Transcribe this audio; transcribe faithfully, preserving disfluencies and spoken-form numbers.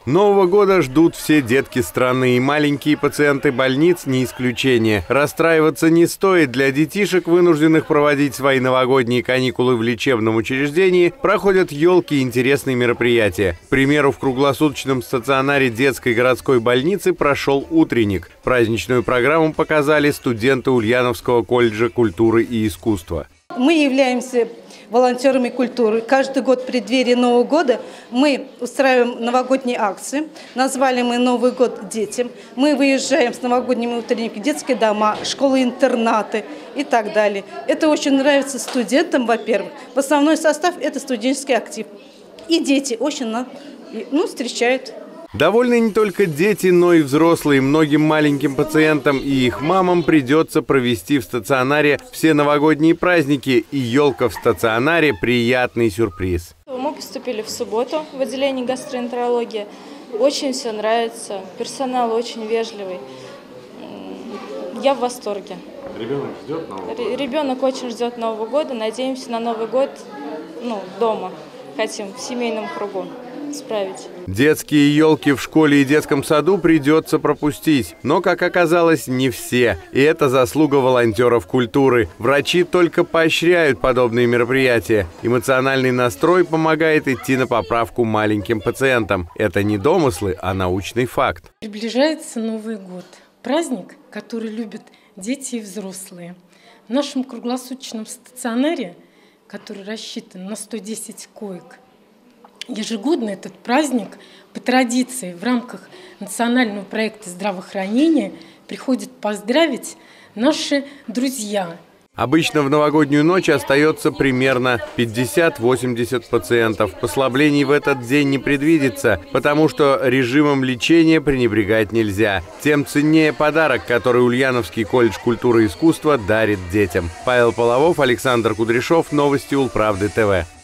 Нового года ждут все детки страны, и маленькие пациенты больниц не исключение. Расстраиваться не стоит. Для детишек, вынужденных проводить свои новогодние каникулы в лечебном учреждении, проходят елки и интересные мероприятия. К примеру, в круглосуточном стационаре детской городской больницы прошел утренник. Праздничную программу показали студенты Ульяновского колледжа культуры и искусства. Мы являемся волонтерами культуры. Каждый год в преддверии Нового года мы устраиваем новогодние акции. Назвали мы «Новый год детям». Мы выезжаем с новогодними утренниками в детские дома, школы-интернаты и так далее. Это очень нравится студентам, во-первых. В основной состав – это студенческий актив. И дети очень ну, встречают. Довольны не только дети, но и взрослые. Многим маленьким пациентам и их мамам придется провести в стационаре все новогодние праздники, и елка в стационаре – приятный сюрприз. Мы поступили в субботу в отделение гастроэнтерологии. Очень все нравится, персонал очень вежливый. Я в восторге. Ребенок ждет Нового года? Ребенок очень ждет Нового года. Надеемся на Новый год ну, дома. Хотим в семейном кругу справить. Детские елки в школе и детском саду придется пропустить. Но, как оказалось, не все. И это заслуга волонтеров культуры. Врачи только поощряют подобные мероприятия. Эмоциональный настрой помогает идти на поправку маленьким пациентам. Это не домыслы, а научный факт. Приближается Новый год. Праздник, который любят дети и взрослые. В нашем круглосуточном стационаре, который рассчитан на сто десять коек, ежегодно этот праздник по традиции в рамках национального проекта здравоохранения приходят поздравить наши друзья. Обычно в новогоднюю ночь остается примерно пятьдесят-восемьдесят пациентов. Послаблений в этот день не предвидится, потому что режимом лечения пренебрегать нельзя. Тем ценнее подарок, который Ульяновский колледж культуры и искусства дарит детям. Павел Половов, Александр Кудряшов. Новости Улправды ТВ.